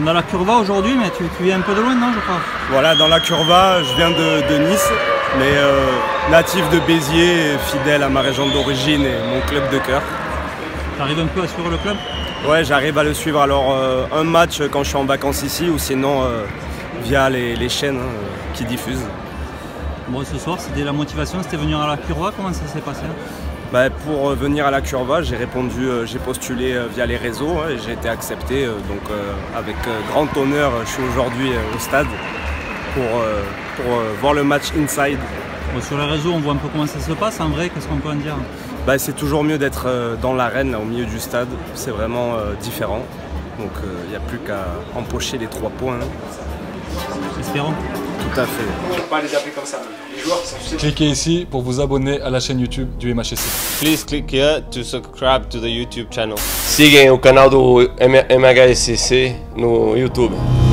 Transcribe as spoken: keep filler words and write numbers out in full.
Dans la Curva aujourd'hui, mais tu, tu viens un peu de loin, non, je crois? Voilà, dans la Curva, je viens de, de Nice, mais euh, natif de Béziers, fidèle à ma région d'origine et mon club de cœur. Tu arrives un peu à suivre le club? Ouais, j'arrive à le suivre. Alors, euh, un match quand je suis en vacances ici, ou sinon euh, via les, les chaînes hein, qui diffusent. Bon, ce soir, c'était la motivation, c'était venir à la Curva, comment ça s'est passé? Bah, pour venir à la Curva, j'ai répondu, euh, j'ai postulé euh, via les réseaux hein, et j'ai été accepté. Euh, donc euh, avec euh, grand honneur, je suis aujourd'hui euh, au stade pour, euh, pour euh, voir le match inside. Bon, sur les réseaux, on voit un peu comment ça se passe. En vrai, qu'est-ce qu'on peut en dire? Bah, c'est toujours mieux d'être euh, dans l'arène, au milieu du stade. C'est vraiment euh, différent. Donc il n'y a plus qu'à empocher les trois points. Espérons. Tout à fait. Je ne peux pas les appeler comme ça. Les joueurs qui sont susceptibles. Cliquez ici pour vous abonner à la chaîne YouTube du M H S C. Please click here to subscribe to the YouTube channel. Sigam o canal do M H S C no YouTube.